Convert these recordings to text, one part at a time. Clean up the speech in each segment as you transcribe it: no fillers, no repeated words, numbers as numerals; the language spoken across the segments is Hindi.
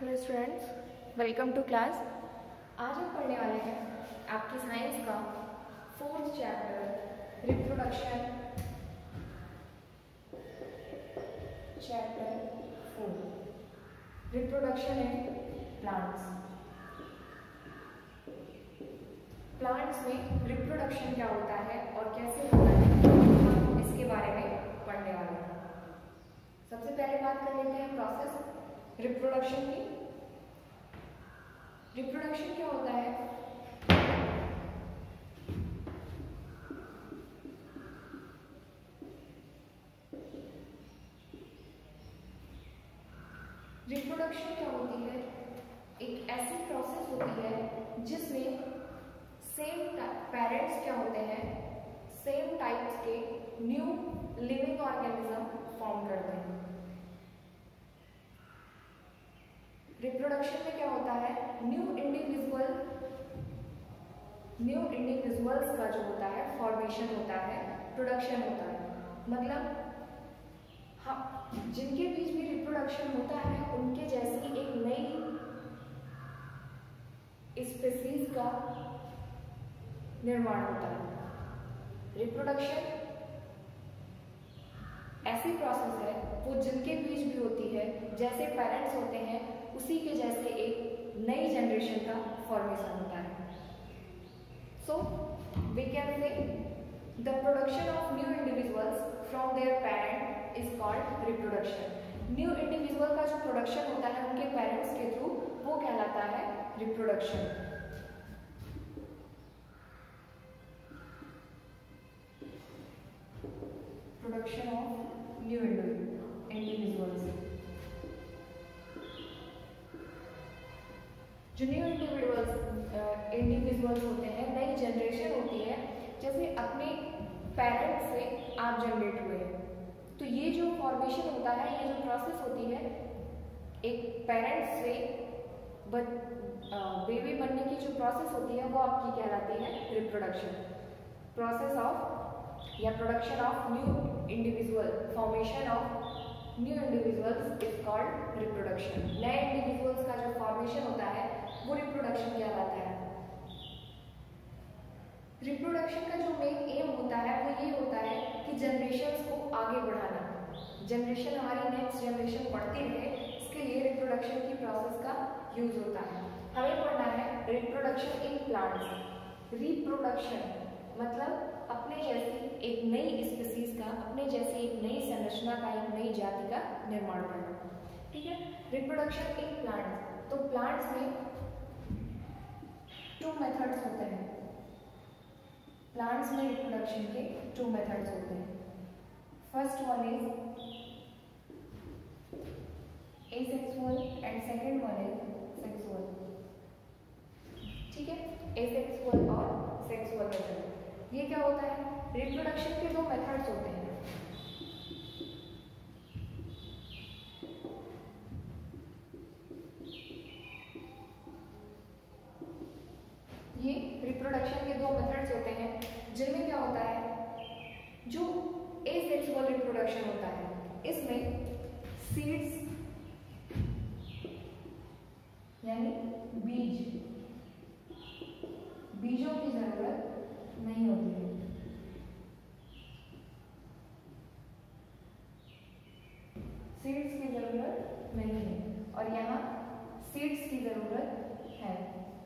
Hello students, welcome to class. आज हम पढ़ने वाले हैं आपकी साइंस का 4th chapter reproduction, chapter 4 reproduction in plants. Plants में रिप्रोडक्शन क्या होता है और कैसे होता है, हम इसके बारे में पढ़ने वाले हैं। सबसे पहले बात कर लेते हैं प्रोसेस रिप्रोडक्शन की। रिप्रोडक्शन क्या होता है? रिप्रोडक्शन क्या होती है? एक ऐसी प्रोसेस होती है जिसमें सेम पेरेंट्स क्या होते हैं, सेम टाइप्स के न्यू लिविंग ऑर्गेनिज्म फॉर्म करते हैं। रिप्रोडक्शन में क्या होता है? न्यू इंडिविजुअल्स का जो होता है फॉर्मेशन होता है, प्रोडक्शन होता है। मतलब हाँ, जिनके बीच भी रिप्रोडक्शन होता है उनके जैसी एक नई स्पीशीज का निर्माण होता है। रिप्रोडक्शन ऐसी प्रोसेस है वो जिनके बीच भी होती है, जैसे पेरेंट्स होते हैं उसी के जैसे एक नई जनरेशन का फॉर्मेशन होता है। So we can say the production of new individuals from their parent is called reproduction. New individual का जो प्रोडक्शन होता है उनके पेरेंट्स के थ्रू, वो कहलाता है reproduction. Production of new individuals. जो न्यू इंडिविजुअल्स होते हैं, नई जनरेशन होती है, जैसे अपने पेरेंट्स से आप जनरेट हुए हैं, तो ये जो फॉर्मेशन होता है, ये जो प्रोसेस होती है, एक पेरेंट्स से बेबी बनने की जो प्रोसेस होती है वो आपकी कहलाती है रिप्रोडक्शन। प्रोसेस ऑफ या production of new individual, formation of new individuals is called reproduction. नए इंडिविजुअल्स का जो फॉर्मेशन होता है वो रिप्रोडक्शन कहलाता है। रिप्रोडक्शन का जो मेन एम होता है वो ये होता है कि जनरेशन्स को आगे बढ़ाना, जनरेशन हमारी नेक्स्ट जनरेशन बढ़ती रहे, इसके लिए रिप्रोडक्शन की प्रोसेस का यूज होता है। हमें पढ़ना है रिप्रोडक्शन इन प्लांट्स। रिप्रोडक्शन मतलब अपने जैसी एक नई स्पीशीज का, अपने जैसी एक नई संरचना का, एक नई जाति का निर्माण करना। ठीक है, रिप्रोडक्शन इन प्लांट्स। तो प्लांट्स में 2 मेथड्स होते हैं। प्लांट्स में रिप्रोडक्शन के 2 मेथड्स होते हैं। First one is asexual and second one is sexual. ठीक है, एसेक्सुअल और सेक्सुअल मेथड। ये क्या होता है? रिप्रोडक्शन के 2 मेथड्स होते हैं। ये रिप्रोडक्शन के 2 मेथड्स होते हैं, जिनमें क्या होता है, जो एसेक्सुअल रिप्रोडक्शन होता है, इसमें सीड्स यानी बीजों की जरूरत नहीं होती है। सीड्स की जरूरत नहीं है, और यहाँ सीड्स की जरूरत है।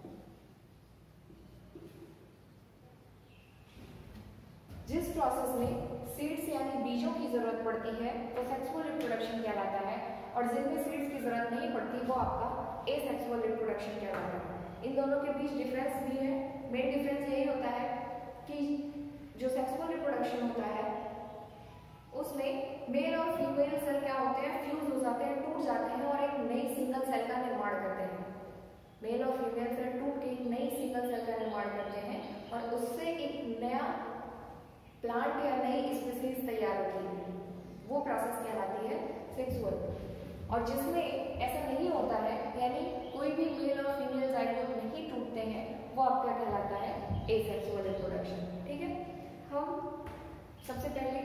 जिस प्रोसेस में सीड्स यानी बीजों की जरूरत पड़ती है वो सेक्सुअल रिप्रोडक्शन कहलाता है, और जिनमें सीड्स की जरूरत नहीं पड़ती वो आपका एसेक्सुअल रिप्रोडक्शन कहलाता है। इन दोनों के बीच डिफरेंस भी है। मेन डिफरेंस यही होता है कि जो सेक्सुअल रिप्रोडक्शन होता है उसमें मेल और फीमेल सेल क्या होते हैं, फ्यूज हो जाते हैं, टूट जाते हैं और एक नई सिंगल सेल का निर्माण करते हैं। मेल और फीमेल सेल टूट के एक नई सिंगल सेल का निर्माण करते हैं और उससे एक नया प्लांट या नई स्पीशीज तैयार होती है। वो प्रोसेस कहलाती है सेक्सुअल। और जिसमें ऐसा नहीं होता है, यानी कोई भी मेल और फीमेल जाइगोट नहीं टूटते हैं, वो आपका कहलाता है एसेक्सुअल रिप्रोडक्शन। ठीक है, हम सबसे पहले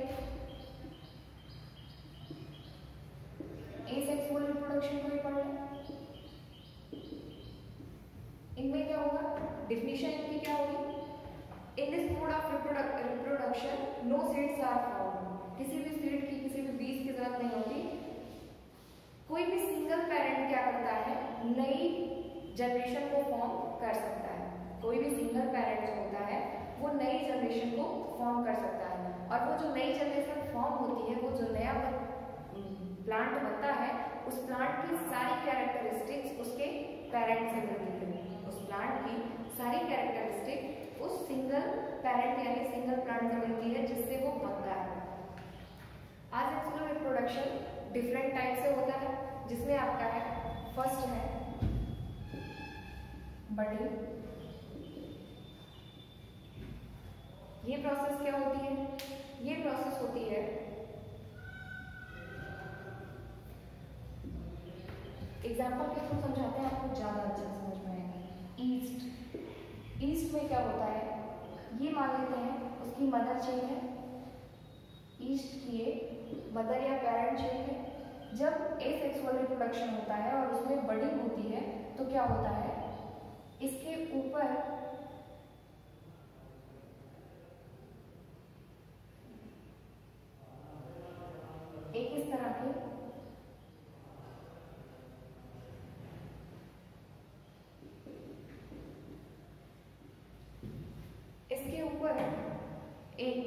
एसेक्सुअल रिप्रोडक्शन को ही पढ़ लें। इनमें क्या होगा, डिफिनीशन इनकी क्या होगी, in this mode of reproduction no seeds are formed, किसी भी सीड की, किसी भी बीज की जरूरत नहीं होती। कोई भी सिंगल पेरेंट क्या करता है, नई जनरेशन को फॉर्म कर सकता है। कोई भी सिंगल पेरेंट जो होता है वो नई जनरेशन को फॉर्म कर सकता है, और वो जो नई जनरेशन फॉर्म होती है, वो जो नया प्लांट बनता है, उस प्लांट की सारी कैरेक्टरिस्टिक्स उसके पेरेंट से मिलती है। उस प्लांट की सारी कैरेक्टरिस्टिक उस सिंगल पेरेंट यानी सिंगल प्लांट से मिलती है, जिससे वो बनता है। आज एक्सुअल रिप्रोडक्शन डिफरेंट टाइप से होता है, जिसमें आपका है, फर्स्ट है बडिंग। ये प्रोसेस क्या होती है, ये प्रोसेस होती है, एग्जाम्पल के थ्रू समझाते हैं, आपको ज्यादा अच्छा समझ में आएगा। ईस्ट में क्या होता है, ये मान लेते हैं उसकी मदर चेन है, ईस्ट की ये मदर या पेरेंट चेन है। जब एसेक्सुअल रिप्रोडक्शन होता है और उसमें बडिंग होती है, तो क्या होता है, इसके ऊपर एक इस तरह के एक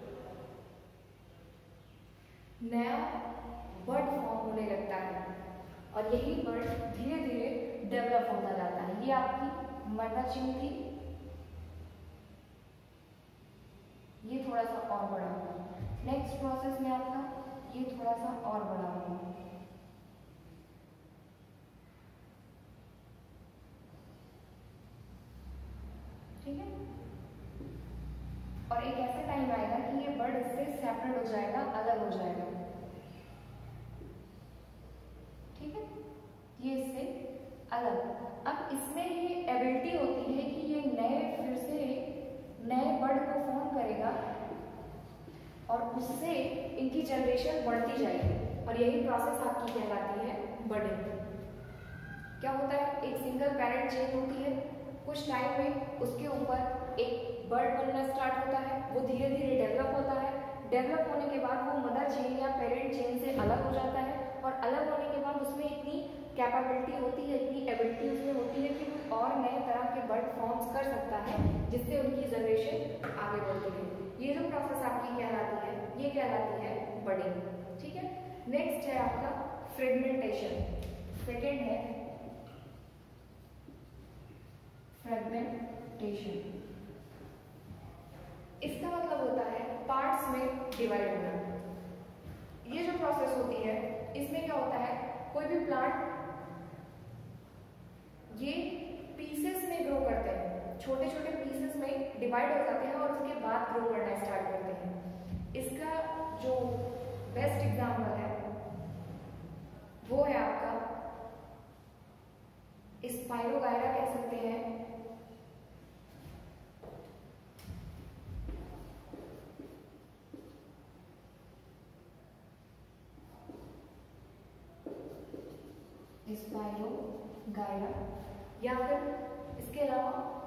नया बर्ड फॉर्म होने लगता है, और यही बर्ड धीरे धीरे डेवलप होता जाता है। ये आपकी मदर चेन थी, ये थोड़ा सा और बड़ा होगा। नेक्स्ट प्रोसेस में आपका ये थोड़ा सा और बड़ा होगा। ठीक है, और एक ऐसा टाइम आएगा कि ये बर्ड इससे सेपरेट हो जाएगा, अलग हो जाएगा। ठीक है, ये इससे अलग। अब इसमें ये एबिलिटी होती है कि ये फिर से नए बर्ड को फॉर्म करेगा, और उससे इनकी जनरेशन बढ़ती जाएगी, और यही प्रोसेस आपकी कहलाती है बडिंग। क्या होता है, एक सिंगल पेरेंट चेन होती है, कुछ टाइम में उसके ऊपर एक बर्ड बनना स्टार्ट होता है, वो धीरे धीरे डेवलप होता है। डेवलप होने के बाद वो मदर चेन या पेरेंट चेन से अलग हो जाता है, और अलग होने के बाद उसमें इतनी कैपेबिलिटी होती है, इतनी एबिलिटी उसमें होती है कि वो और नए तरह के बर्ड फॉर्म्स कर सकता है, जिससे उनकी जनरेशन आगे बढ़ती है। ये जो प्रोसेस आपकी कहलाती है, ये कहलाती है बडिंग। ठीक है, नेक्स्ट है आपका फ्रेगमेंटेशन। सेकेंड है फ्रेगमेंटेशन। इसका मतलब होता है पार्ट्स में डिवाइड होना। ये जो प्रोसेस होती है, इसमें क्या होता है, कोई भी प्लांट ये पीसेस में ग्रो करते हैं, छोटे छोटे पीसेस में डिवाइड हो जाते हैं, और उसके बाद ग्रो करना स्टार्ट करते हैं। इसका जो बेस्ट एग्जाम्पल है वो है आपका स्पाइरोगायरा, कह सकते हैं। स्पाइरोगायरा, या फिर इसके अलावा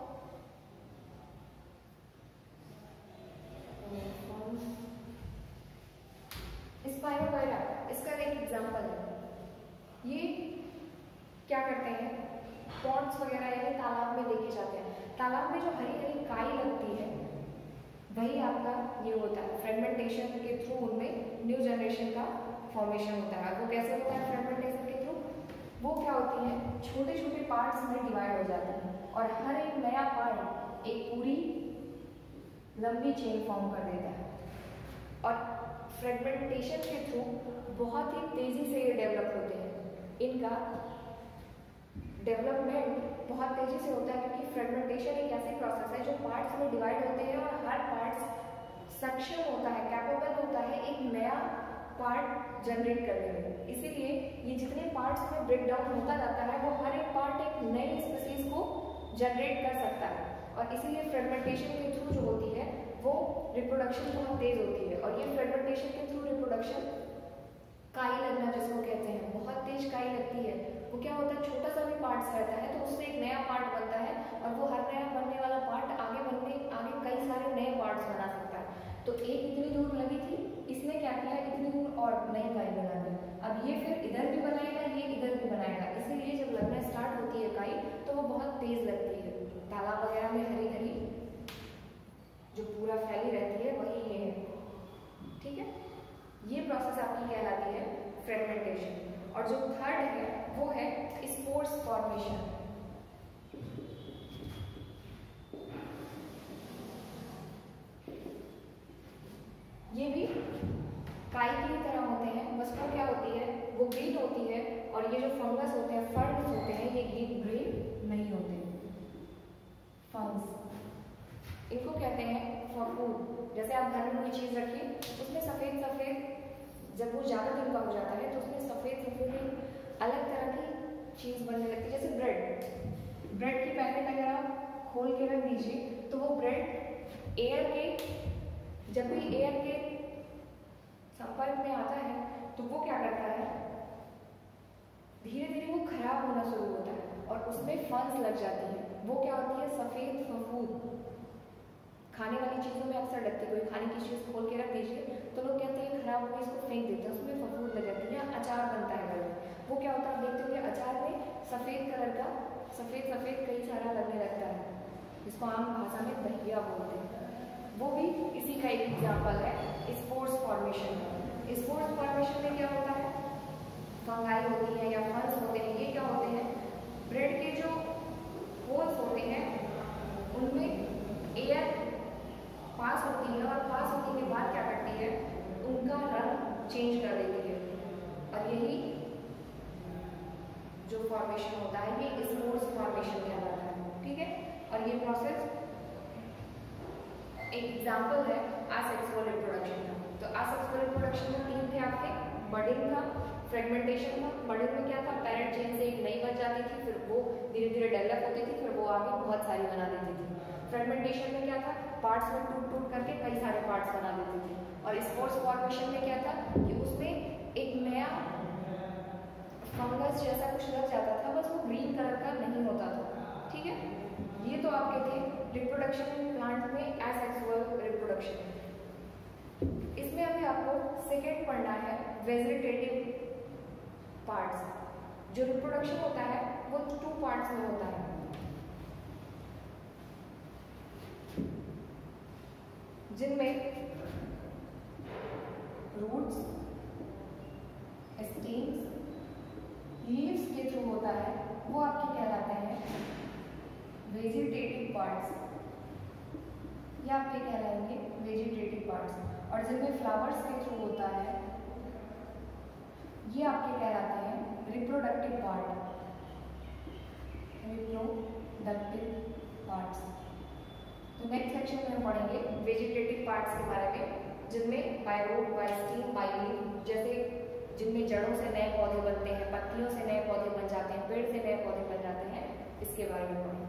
स्पाइरोगायरा इसका एक एग्जांपल है। ये क्या करते हैं, पॉन्ड्स वगैरह यानी तालाब में देखे जाते हैं। तालाब में जो हरी हरी काई लगती है, वही आपका ये होता है। फ्रेगमेंटेशन के थ्रू उनमें न्यू जनरेशन का फॉर्मेशन होता है। वो कैसे होता है फ्रेगमेंटेशन के थ्रू, वो क्या होती है, छोटे छोटे पार्ट्स में डिवाइड हो जाते हैं, और हर एक नया पार्ट एक पूरी लंबी चेन फॉर्म कर देता है। और फ्रेगमेंटेशन के थ्रू बहुत ही तेजी से ये डेवलप होते हैं। इनका डेवलपमेंट बहुत तेजी से होता है, क्योंकि फ्रेगमेंटेशन एक ऐसी प्रोसेस है जो पार्ट्स में डिवाइड होते हैं, और हर पार्ट्स सक्षम होता है, कैपेबल होता है एक नया पार्ट जनरेट करने में। इसीलिए ये जितने पार्ट्स में ब्रेक डाउन होता जाता है, वो हर एक पार्ट एक नई स्पीसीज को जनरेट कर सकता है। और इसीलिए फ्रेगमेंटेशन के थ्रू जो होती है वो रिप्रोडक्शन बहुत तेज होती है। और ये फ्रेगमेंटेशन के थ्रू रिप्रोडक्शन, काई लगना जिसको कहते हैं, बहुत तेज काई लगती है। वो क्या होता है, छोटा सा भी पार्ट्स रहता है तो उससे एक नया पार्ट बनता है और वो हर नया बनने वाला पार्ट आगे कई सारे नए पार्ट्स बना सकता है। तो एक इतनी दूर लगी थी, इसने क्या किया, इतनी दूर और नई इकाई बना दी। अब ये फिर इधर भी बनाएगा, ये इधर भी बनाएगा, इसीलिए जब लगना स्टार्ट होती है इकाई तो वो बहुत तेज लगती है। तालाब वगैरह में हरी हरी जो पूरा फैली रहती है वही ये है, ठीक है। ये प्रोसेस आपकी कहलाती है फ्रेगमेंटेशन। और जो थर्ड है वो है स्पोर्स फॉर्मेशन। ये भी काई की तरह होते हैं, बस वो क्या होती है, वो ग्रीन होती है और ये जो फंगस होते हैं, फर्न्स होते हैं, ये ग्रीन नहीं होते। फंगस इनको कहते हैं फफूंद। जैसे आप घर में कोई चीज रखिए, उसमें सफेद सफेद, जब वो ज्यादा दिन का हो जाता है तो उसमें सफेद सफेद अलग तरह की चीज बनने लगती है। जैसे ब्रेड की पैकेट अगर आप खोल के रख दीजिए तो वो ब्रेड एयर के, जब भी एयर के संपर्क में आता है तो वो क्या करता है, धीरे धीरे वो खराब होना शुरू होता है और उसमें फंस लग जाती है। वो क्या होती है, सफेद फफूंद। खाने वाली चीज़ों में अक्सर लगती है, कोई खाने की चीज़ खोल के रख दीजिए तो लोग कहते हैं खराब हो गई, इसको फेंक देते हैं, उसमें फफूंद लग जाती है। अचार बनता है घर में, वो क्या होता है, आप देखते होंगे अचार में सफ़ेद कलर का सफ़ेद कई सारा लगने लगता है, जिसको आम भाषा में दहिया बोलते हैं। वो भी इसी का एक एग्जाम्पल है स्पोर्स फॉर्मेशन का। स्पोर्स फॉर्मेशन में क्या होता है, फंगाई होती है या फंस होते हैं, ये क्या होते हैं, ब्रेड के जो होल्स होते हैं उनमें एयर पास होती है और पास होने के बाद क्या करती है, उनका रंग चेंज कर देती है। और यही जो फॉर्मेशन होता है ये स्पोर्स फॉर्मेशन कहलाता है, ठीक है। और ये प्रोसेस एक एग्जाम्पल है असेक्सुअल रिप्रोडक्शन का। तो असेक्सुअल रिप्रोडक्शन में तीन थे आपके, बडिंग था, फ्रेगमेंटेशन था। बडिंग में क्या था, पेरेंट चेन से एक नई बच जाती थी, फिर वो धीरे धीरे डेवलप होती थी, फिर वो आगे बहुत सारी बना देती थी। फ्रेगमेंटेशन में क्या था, पार्ट्स में टूट टूट करके कई सारे पार्ट्स बना देती थी। और स्पोर्स फॉर्मेशन में क्या था कि उसमें एक नया फंगस जैसा कुछ लग जाता था, बस वो ग्रीन कलर का नहीं होता था, ठीक है। ये तो आपके थे रिप्रोडक्शन प्लांट में एसेक्सुअल रिप्रोडक्शन। इसमें अभी आपको सेकेंड पढ़ना है वेजिटेटिव पार्ट्स। जो रिप्रोडक्शन होता है वो 2 पार्ट्स में होता है, जिनमें रूट्स, स्टेम्स, लीव्स के थ्रू होता है, वो आपके कहलाते हैं वेजिटेटिव पार्ट्स। ये आपके कहलाएंगे वेजिटेटिव पार्ट्स। और जिनमें फ्लावर्स के थ्रू होता है ये आपके कहलाते हैं रिप्रोडक्टिव पार्ट, रिप्रोडक्टिव पार्ट्स। तो नेक्स्ट सेक्शन में हम पढ़ेंगे वेजिटेटिव पार्ट्स के बारे में, जिनमें by root, by stem, by leaf, जैसे जिनमें जड़ों से नए पौधे बनते हैं, पत्तियों से नए पौधे बन जाते हैं, पेड़ से नए पौधे बन जाते हैं, इसके बारे में पढ़ेंगे।